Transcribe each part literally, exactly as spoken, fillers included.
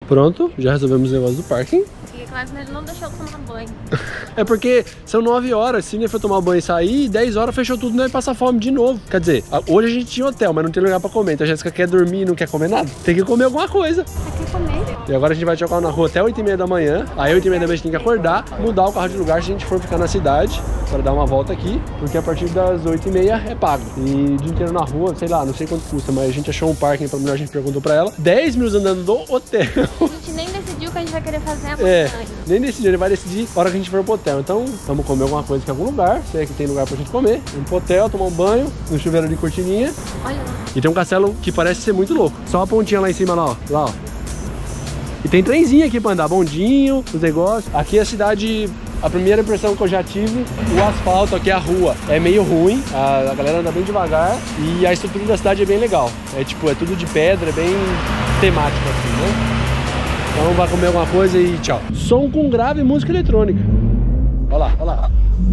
Pronto, já resolvemos o negócio do parking. E é claro que ele não deixou eu tomar banho. É porque são nove horas, se ele for tomar banho e sair, dez horas fechou tudo, não vai passar fome de novo. Quer dizer, hoje a gente tinha hotel, mas não tem lugar pra comer. Então a Jéssica quer dormir e não quer comer nada. Tem que comer alguma coisa. Tem que comer. E agora a gente vai jogar o carro na rua até oito e meia da manhã. Aí oito e meia da manhã a gente tem que acordar, mudar o carro de lugar se a gente for ficar na cidade, para dar uma volta aqui, porque a partir das oito e meia é pago. E o dia inteiro na rua, sei lá, não sei quanto custa, mas a gente achou um parking, pra mulher, a gente perguntou pra ela. dez minutos andando do hotel. A gente nem decidiu o que a gente vai querer fazer amanhã. É, nem decidiu, ele vai decidir na hora que a gente for pro hotel. Então, vamos comer alguma coisa em algum lugar, se é que tem lugar pra gente comer. Vamos pro hotel, tomar um banho, no chuveiro de cortininha. Olha lá. E tem um castelo que parece ser muito louco. Só uma pontinha lá em cima, lá, ó. Lá, ó. E tem trenzinho aqui pra andar, bondinho, os negócios. Aqui é a cidade, a primeira impressão que eu já tive, o asfalto aqui, a rua, é meio ruim. A, a galera anda bem devagar e a estrutura da cidade é bem legal. É tipo, é tudo de pedra, é bem temático assim, né? Então vai comer alguma coisa e tchau. Som com grave e música eletrônica. Olha lá, olha lá.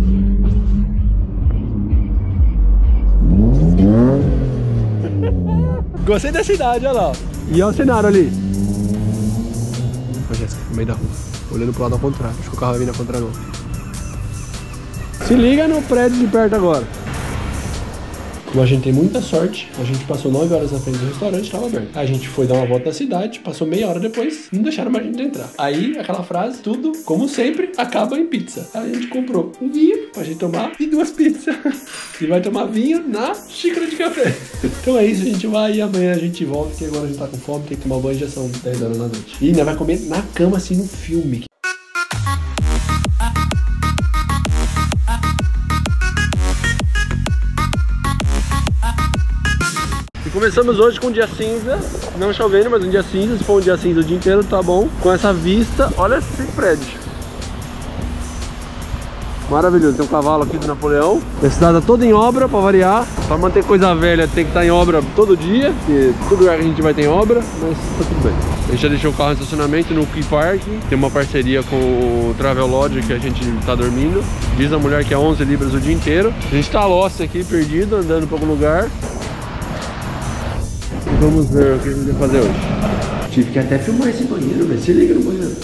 Gostei da cidade, olha lá. E olha o cenário ali. Ó, Jéssica, no meio da rua, olhando pro lado ao contrário. Acho que o carro vai vir na contramão. Se liga no prédio de perto agora. Como a gente tem muita sorte, a gente passou nove horas na frente do restaurante, estava aberto. A gente foi dar uma volta na cidade, passou meia hora depois, não deixaram mais a gente entrar. Aí, aquela frase, tudo, como sempre, acaba em pizza. Aí a gente comprou um vinho pra gente tomar e duas pizzas. E vai tomar vinho na xícara de café. Então é isso, a gente vai e amanhã a gente volta, porque agora a gente tá com fome, tem que tomar banho, já são dez horas da noite. E ainda vai comer na cama, assim, no filme. Começamos hoje com um dia cinza, não chovendo, mas um dia cinza. Se for um dia cinza o dia inteiro, tá bom. Com essa vista, olha esse prédio. Maravilhoso, tem um cavalo aqui do Napoleão. A cidade tá toda em obra, pra variar. Pra manter coisa velha tem que estar em obra todo dia, porque todo lugar que a gente vai tem obra, mas tá tudo bem. A gente já deixou o carro em estacionamento no Key Park. Tem uma parceria com o Travel Lodge que a gente tá dormindo. Diz a mulher que é onze libras o dia inteiro. A gente tá lost aqui, perdido, andando pra algum lugar. Vamos ver o que a gente vai fazer hoje. Tive que até filmar esse banheiro, velho. Se liga no banheiro.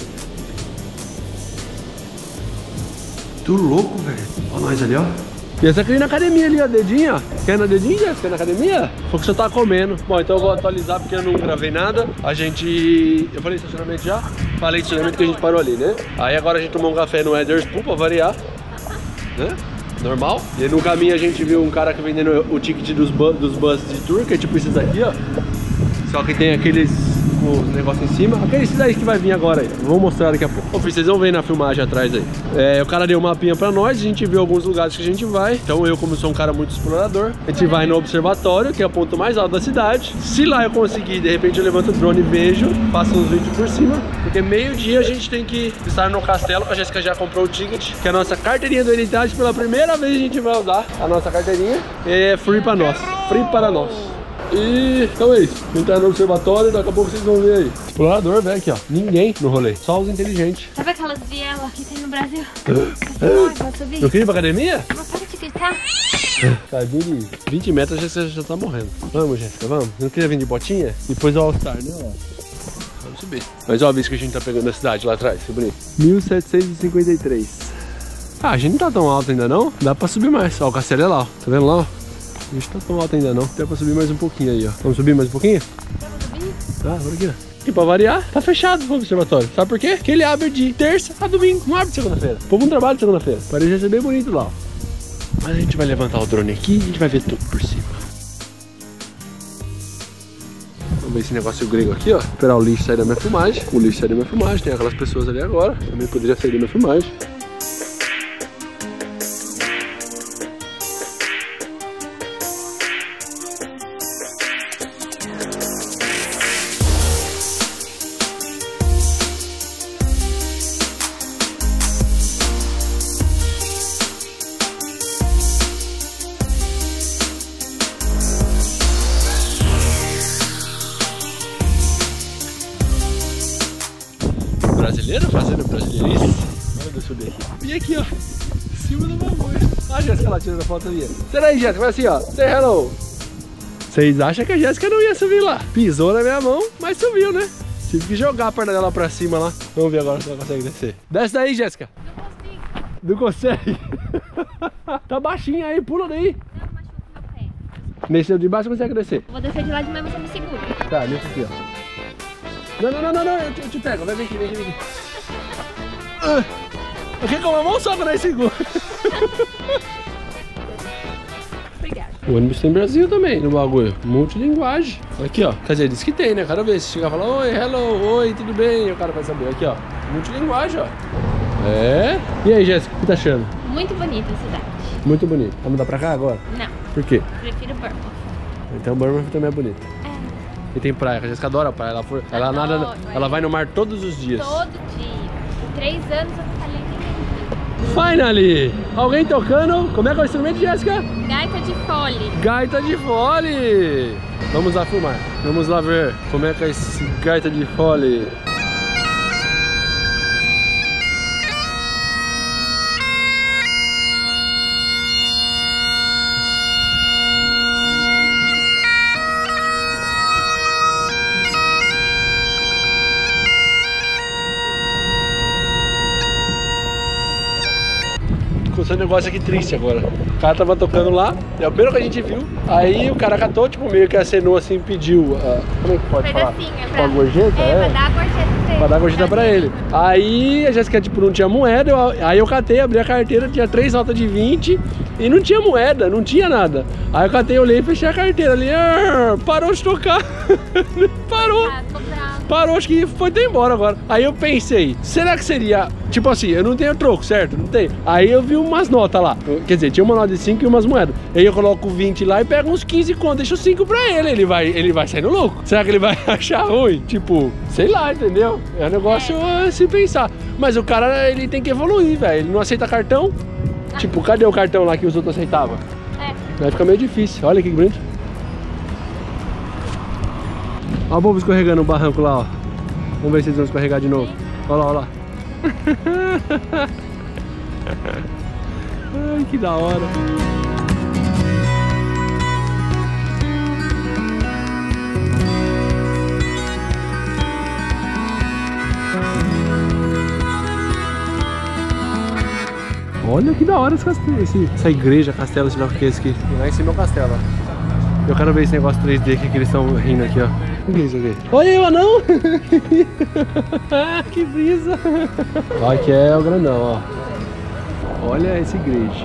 Tô louco, velho. Olha nós ali, ó. E essa aqui na academia ali, ó. Dedinho, ó. Quer na dedinho, Jéssica? Na academia? Foi o que você tá comendo. Bom, então eu vou atualizar porque eu não gravei nada. A gente... Eu falei estacionamento já? Falei estacionamento que a gente parou ali, né? Aí agora a gente tomou um café no Eders Pool pra variar. Né? Normal. E aí no caminho a gente viu um cara que vendendo o ticket dos, bu dos buses de tour, que é tipo esses aqui, ó. Só que tem aqueles os negócios em cima. Aquele daí que vai vir agora aí. Vou mostrar daqui a pouco. Ô, vocês vão ver na filmagem atrás aí. É, o cara deu uma mapinha pra nós, a gente viu alguns lugares que a gente vai. Então eu, como sou um cara muito explorador, a gente vai no observatório, que é o ponto mais alto da cidade. Se lá eu conseguir, de repente eu levanto o drone e vejo, faço uns vídeos por cima. Porque meio dia a gente tem que estar no castelo. A Jéssica já comprou o ticket, que é a nossa carteirinha do Heritage. Pela primeira vez a gente vai usar a nossa carteirinha. É free pra nós, free para nós. E então é isso, entrar no observatório, daqui a pouco vocês vão ver aí. Explorador, velho, aqui ó, ninguém no rolê, só os inteligentes. Sabe aquelas vielas que tem no Brasil? Pode subir? Eu queria ir pra academia? Não para de gritar. Tadinho de vinte metros, a Jéssica já tá morrendo. Vamos, Jéssica, vamos. Você não queria vir de botinha? Depois o All-Star, né? Ó. Vamos subir. Mas ó a vista que a gente tá pegando na cidade lá atrás, que bonito. mil setecentos e cinquenta e três. Ah, a gente não tá tão alto ainda não, dá pra subir mais. Ó, o castelo é lá, ó. Tá vendo lá, ó? A gente tá tão alto ainda não, dá pra subir mais um pouquinho aí, ó. Vamos subir mais um pouquinho? Vamos subir? Ah, por aqui, ó. E pra variar, tá fechado o observatório. Sabe por quê? Porque ele abre de terça a domingo, não abre de segunda-feira. O povo não trabalha de segunda-feira. Parece ser bem bonito lá, ó. Mas a gente vai levantar o drone aqui e a gente vai ver tudo por cima. Vamos ver esse negócio grego aqui, ó. Esperar o lixo sair da minha filmagem. O lixo sair da minha filmagem, tem aquelas pessoas ali agora. Também poderia sair da minha filmagem. Brasileiro fazendo brasileirice. Olha eu subir aqui. E aqui, ó. Em cima do bagulho. Olha a Jéssica lá tirando a foto ali. Será aí, Jéssica? Vai assim, ó. Say hello. Vocês acham que a Jéssica não ia subir lá? Pisou na minha mão, mas subiu, né? Tive que jogar a perna dela pra cima lá. Vamos ver agora se ela consegue descer. Desce daí, Jéssica. Não consegue. Tá baixinha aí, pula daí. Não, machuca meu pé. Nesse de baixo consegue descer. Vou descer de lá de mais, você me segura. Tá, nesse aqui, ó. Não, não, não, não, não. Eu, te, eu te pego. Vem aqui, vem aqui, vem aqui. Ah, aqui com uma mão só que eu não seguro. Obrigada. O ônibus tem Brasil também no bagulho. Multilinguagem. Aqui, ó. Quer dizer, diz que tem, né? Cada vez se chegar e falar, oi, hello, oi, tudo bem? E o cara vai saber. Aqui, ó. Multilinguagem, ó. É. E aí, Jéssica, o que tá achando? Muito bonita a cidade. Muito bonito. Vamos mudar pra cá agora? Não. Por quê? Prefiro Bournemouth. Então Bournemouth também é bonito. É. E tem praia, a Jéssica adora praia. Ela, for, ela, Adoro, nada, ela é. vai no mar todos os dias. Todo dia. Em três anos eu falei que Finally! Alguém tocando? Como é que é o instrumento, Jéssica? gaita de fole. Gaita de fole! Vamos lá filmar. Vamos lá ver como é que é esse gaita de fole. Esse negócio aqui triste agora. O cara tava tocando lá, é o primeiro que a gente viu. Aí o cara catou, tipo, meio que acenou assim, pediu. Uh, como é que pode falar? Pedacinho, é Uma pra... gorjeta? É, É, pra dar a gorjeta pra ele. pra dar gorjeta pra ele. Aí a Jéssica, tipo, não tinha moeda. Eu, aí eu catei, abri a carteira, tinha três notas de vinte e não tinha moeda, não tinha nada. Aí eu catei, olhei e fechei a carteira ali. Ah, parou de tocar. Parou. Ah, tô brava. Parou, acho que foi até embora agora. Aí eu pensei, será que seria... Tipo assim, eu não tenho troco, certo? Não tem. Aí eu vi umas notas lá. Quer dizer, tinha uma nota de cinco e umas moedas. Aí eu coloco vinte lá e pego uns quinze conto, deixo cinco pra ele. Ele vai, ele vai sair no louco. Será que ele vai achar ruim? Tipo, sei lá, entendeu? É um negócio a se pensar. Mas o cara, ele tem que evoluir, velho. Ele não aceita cartão. Tipo, cadê o cartão lá que os outros aceitavam? É. Vai ficar meio difícil. Olha que bonito. Olha o povo escorregando no barranco lá, ó. Vamos ver se eles vão escorregar de novo. Olha lá, olha lá. Ai, que da hora. Olha que da hora esse castelo, esse, essa igreja, castelo, sei lá o que é esse aqui. Lá em cima é o castelo, ó. Eu quero ver esse negócio três D aqui que eles estão rindo aqui, ó. O que é isso aqui? Olha o anão! Que brisa! Olha que é o grandão, ó. Olha essa igreja.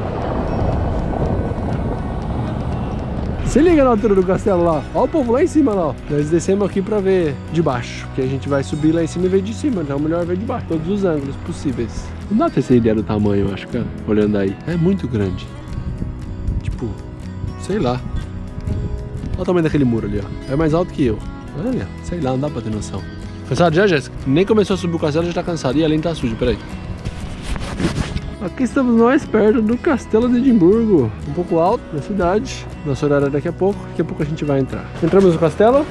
Se liga na altura do castelo lá. Olha o povo lá em cima lá, ó. Nós descemos aqui pra ver de baixo. Porque a gente vai subir lá em cima e ver de cima. Então é melhor ver de baixo. Todos os ângulos possíveis. Não dá pra ter essa ideia do tamanho, eu acho, cara. Olhando aí. É muito grande. Tipo, sei lá. Olha o tamanho daquele muro ali, ó. É mais alto que eu. Olha, sei lá, não dá pra ter noção. Cansado já, Jéssica? Nem começou a subir o castelo, já tá cansado. E além tá sujo, peraí. Aqui estamos nós perto do Castelo de Edimburgo. Um pouco alto na cidade. Nosso horário é daqui a pouco. Daqui a pouco a gente vai entrar. Entramos no castelo.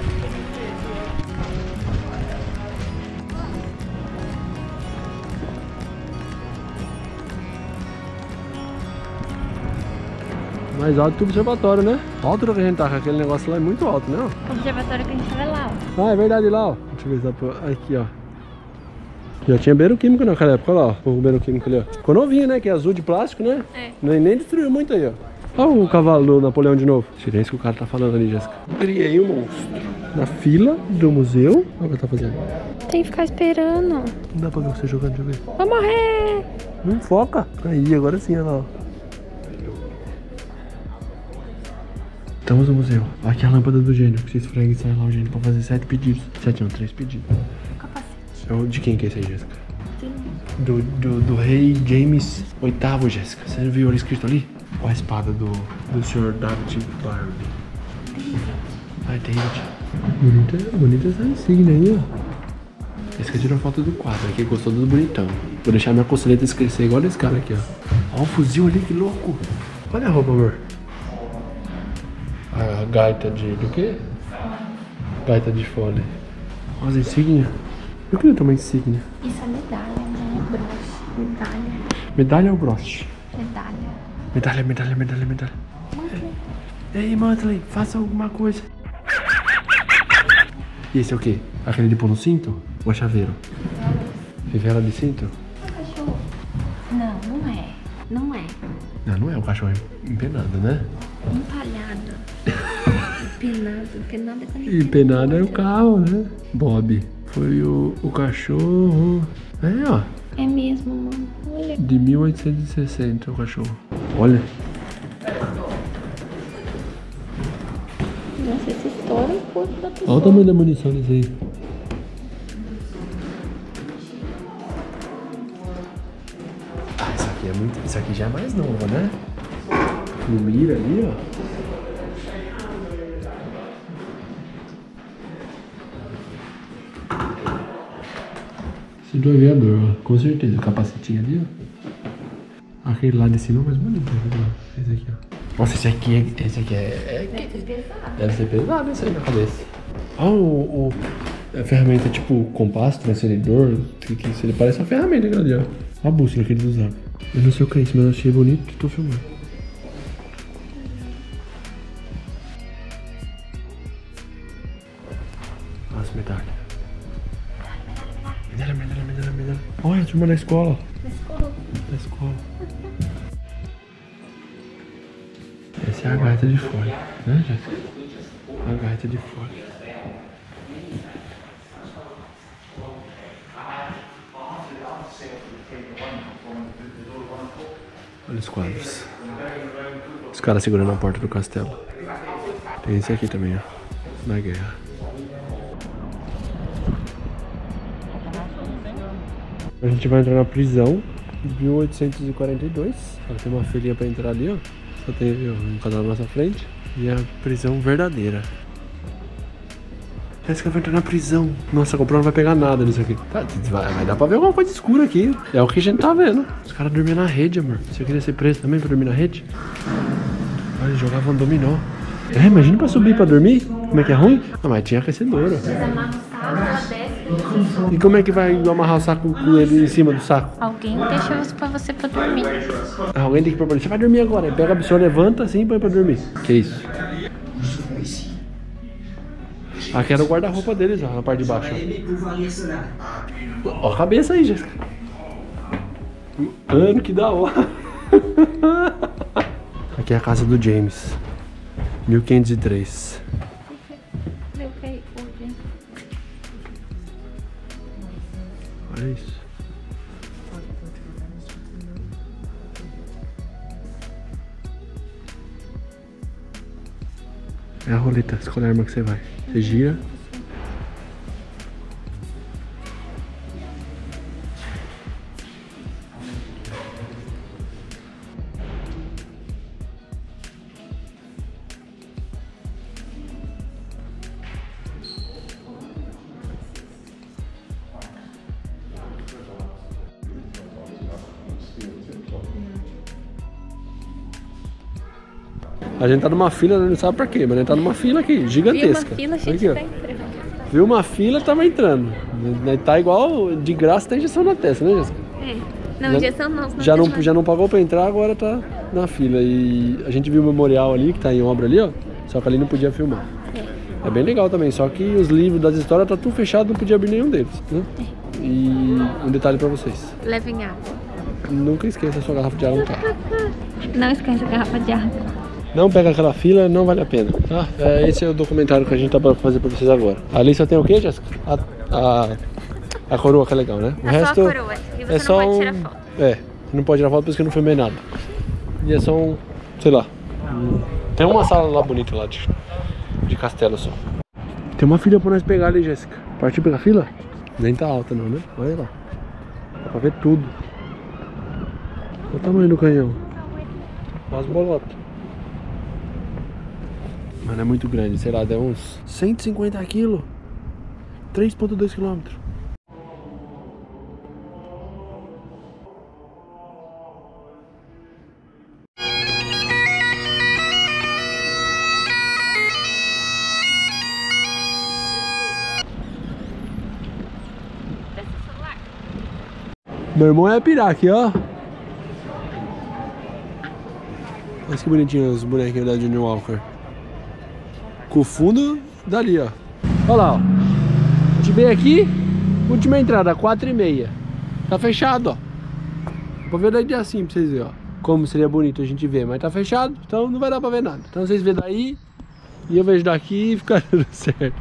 Mais alto que o observatório, né? A altura que a gente tá com aquele negócio lá é muito alto, né? O observatório que a gente vai lá, ó. Ah, é verdade, lá, ó. Deixa eu ver se dá pra... Aqui, ó. Já tinha beiro químico naquela época, olha lá, ó. O beiro químico ali, ó. Ficou novinho, né? Que é azul de plástico, né? É. Nem, nem destruiu muito aí, ó. Olha o cavalo do Napoleão de novo. Silêncio que o cara tá falando ali, Jéssica. Criei um monstro. Na fila do museu. Olha o que ele tá fazendo. Tem que ficar esperando. Não dá pra ver você jogando, deixa eu ver. Vou morrer! Não foca. Aí, agora sim, olha lá, ó. Estamos no museu. Aqui é a lâmpada do gênio. Que você esfrega e sai lá o gênio pra fazer sete pedidos. Sete não, três pedidos. O capacete. É o de quem que é esse aí, Jéssica? Do, do, do rei James oitavo, Jéssica. Você viu ele escrito ali? Olha a espada do, do senhor David Barbie. Ai, David. Bonita, bonita essa insígnia aí, ó. Esse aqui tirou foto do quadro, aqui gostou do bonitão. Vou deixar minha costeleta crescer igual desse cara aqui, ó. Olha o fuzil ali, que louco. Olha a roupa, amor. A gaita de... do quê? Gaita de fole. Olha as insígnias. Eu queria ter uma insígnia. Isso é medalha, né? Broche. Medalha. Medalha ou broche? Medalha. Medalha, medalha, medalha, medalha. Mantley. Ei, Mantley, faça alguma coisa. E esse é o quê? Aquele de pôr no cinto? Ou é chaveiro? Fivela de cinto? Cachorro. Não, não é. Não é. Não, não é o cachorro empenado, né? Empalhado. Empenado. Empenado é quando Empenado é o carro, né? Bob. Foi o, o cachorro. É, ó. É mesmo, mano. Olha. De mil oitocentos e sessenta o cachorro. Olha. Nossa, essa história é um pouco da pessoa. Olha o tamanho da munição desse aí. Ah, isso aqui é muito. Isso aqui já é mais novo, né? No mira ali, ó. Cinto aviador, ó. Com certeza. O capacetinho ali, ó. Aquele lá de cima é mais bonito. Esse aqui, ó. Nossa, esse aqui é. Esse aqui é. é Deve ser pesado. Deve ser pesado isso aí na cabeça. Olha o, o, a ferramenta tipo compasso, transferidor. Que, que isso ele parece uma ferramenta aquela ali, ó. A bússola que eles usavam. Eu não sei o que é isso, mas eu achei bonito e tô filmando. Nossa, medalha. Medalha, medalha, medalha, medalha. Olha a turma da escola. Da escola. Da escola. Essa é a gaita de folha, né, Jéssica? A gaita de folha. Olha os quadros. Os caras segurando a porta do castelo. Tem esse aqui também, ó. Na guerra. A gente vai entrar na prisão de mil oitocentos e quarenta e dois. Só tem uma filinha pra entrar ali, ó. Só tem um casal na nossa frente. E a prisão verdadeira. Parece que vai entrar na prisão. Nossa, a GoPro não vai pegar nada nisso aqui. Tá, vai, vai dar pra ver alguma coisa escura aqui. É o que a gente tá vendo. Os caras dormiam na rede, amor. Você queria ser preso também pra dormir na rede? Olha, eles jogavam dominó. É, imagina pra subir pra dormir. Como é que é ruim? Ah, mas tinha aquecedora. Eles amarram o saco, ela desce. E como é que vai amarrar o saco com ele em cima do saco? Alguém deixa isso pra você pra dormir. Ah, alguém tem que pôr pra ele. Você vai dormir agora. Aí pega a pessoa, levanta assim e põe pra dormir. Que isso? Aqui era o guarda-roupa deles, ó, na parte de baixo. Ó, ó a cabeça aí, Jéssica. Mano, que da hora. Aqui é a casa do James. mil quinhentos e três. Meu que hoje. Olha isso. É a roleta, escolhe a arma que você vai. Você gira. A gente tá numa fila, não sabe pra quê, mas a gente tá numa fila aqui, gigantesca. Viu uma fila, a gente tá entrando. Viu uma fila, tava entrando. Tá igual, de graça tem injeção na testa, né, Jéssica? É. Não, injeção não. não já, não já não pagou pra entrar, agora tá na fila. E a gente viu o memorial ali, que tá em obra ali, ó. Só que ali não podia filmar. É, é bem legal também, só que os livros das histórias tá tudo fechado, não podia abrir nenhum deles, né? É. E um detalhe pra vocês. Levem água. Nunca esqueça a sua garrafa de água no carro. Não esqueça a garrafa de água. Não pega aquela fila, não vale a pena, tá? É, esse é o documentário que a gente tá pra fazer pra vocês agora. Ali só tem o quê, Jéssica? A, a, a coroa que é legal, né? O é resto só a coroa, e você é não só pode um... tirar foto. É, você não pode tirar foto porque eu não filmei nada. E é só um, sei lá. Um... Tem uma sala lá bonita lá de, de castelo só. Tem uma fila pra nós pegar ali, Jéssica. Partiu pegar fila? Nem tá alta não, né? Olha lá. Dá pra ver tudo. Olha o tamanho do canhão. Olha as bolotas. Mano, é muito grande, sei lá, dá uns cento e cinquenta quilos. três vírgula dois quilômetros. Meu irmão é pirar aqui, ó. Olha que bonitinho os bonequinhos da Junior Walker. Com o fundo dali, ó. Olha lá, ó. veio aqui, última entrada, quatro e meia. Tá fechado, ó. Vou ver daí assim pra vocês verem, ó. Como seria bonito a gente ver, mas tá fechado, então não vai dar pra ver nada. Então vocês veem daí e eu vejo daqui e fica tudo certo.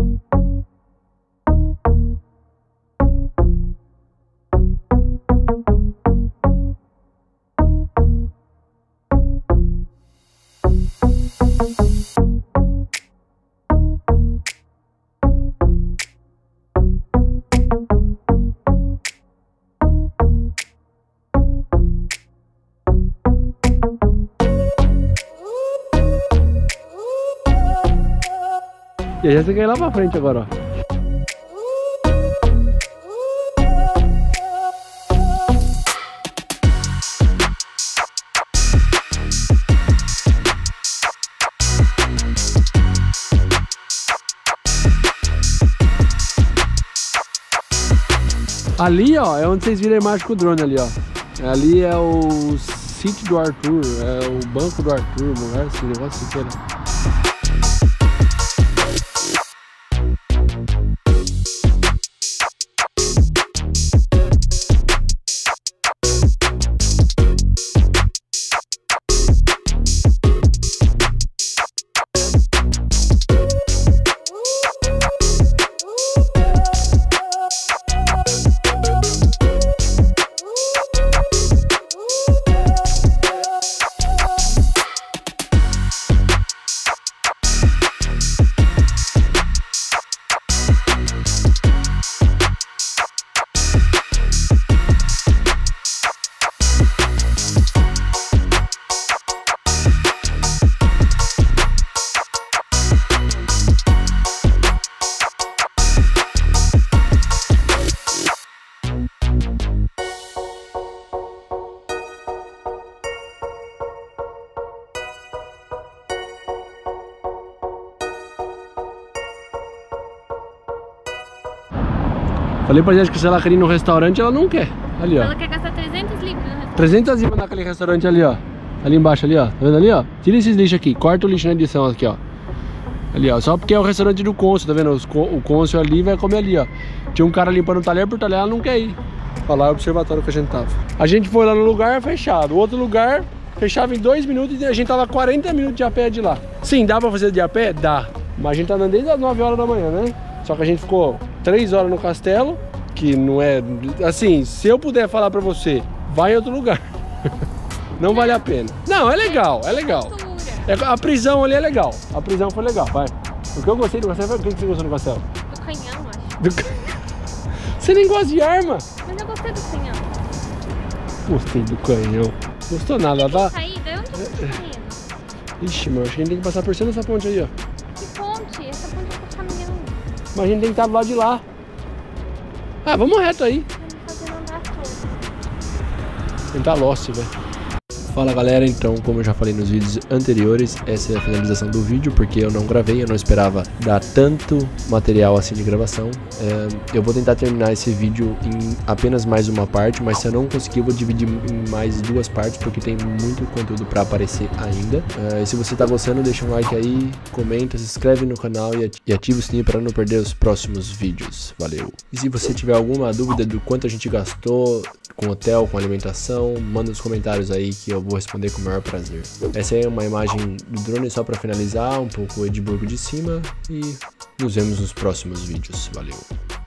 E aí você quer ir lá pra frente agora, ó. Ali, ó, é onde vocês viram a imagem com o drone ali, ó. Ali é o sítio do Arthur, é o banco do Arthur, um lugar assim, negócio assim, né? Falei pra gente que se ela queria ir no restaurante, ela não quer. Ali, ó. Ela quer gastar trezentos libras no restaurante. trezentos libras naquele restaurante ali, ó. Ali embaixo, ali, ó. Tá vendo ali, ó? Tira esses lixos aqui. Corta o lixo na edição aqui, ó. Ali, ó. Só porque é o restaurante do cônsul, tá vendo? Os, o cônsul ali vai comer ali, ó. Tinha um cara limpando o talher por talher, ela não quer ir. Olha lá o observatório que a gente tava. A gente foi lá no lugar fechado. O outro lugar fechava em dois minutos e a gente tava quarenta minutos de a pé de lá. Sim, dá pra fazer de a pé? Dá. Mas a gente tá andando desde as nove horas da manhã, né? Só que a gente ficou três horas no castelo, que não é... Assim, se eu puder falar pra você, vai em outro lugar. Não vale a pena. Não, é legal, é legal. É, a prisão ali é legal. A prisão foi legal, vai. O que eu gostei do castelo foi o que você gostou do castelo? Do canhão, acho. Do can... Você nem gosta de arma? Mas eu gostei do canhão. Gostei do canhão. Gostou nada, ela tá... Saída? Eu não tô saindo. Ixi, meu, acho que a gente tem que passar por cima dessa ponte aí, ó. Que ponte? Essa ponte é pro caminhão. Mas a gente tem que estar do lado de lá. Ah, vamos reto aí. Vamos fazer andar todo. Tentar Lost, velho. Fala galera, então como eu já falei nos vídeos anteriores, essa é a finalização do vídeo, porque eu não gravei, eu não esperava dar tanto material assim de gravação. É, eu vou tentar terminar esse vídeo em apenas mais uma parte, mas se eu não conseguir eu vou dividir em mais duas partes, porque tem muito conteúdo para aparecer ainda. É, e se você tá gostando, deixa um like aí, comenta, se inscreve no canal e ativa o sininho para não perder os próximos vídeos. Valeu! E se você tiver alguma dúvida do quanto a gente gastou com hotel, com alimentação, manda nos comentários aí que eu vou responder com o maior prazer. Essa aí é uma imagem do drone só para finalizar, um pouco o Edimburgo de cima, e nos vemos nos próximos vídeos. Valeu!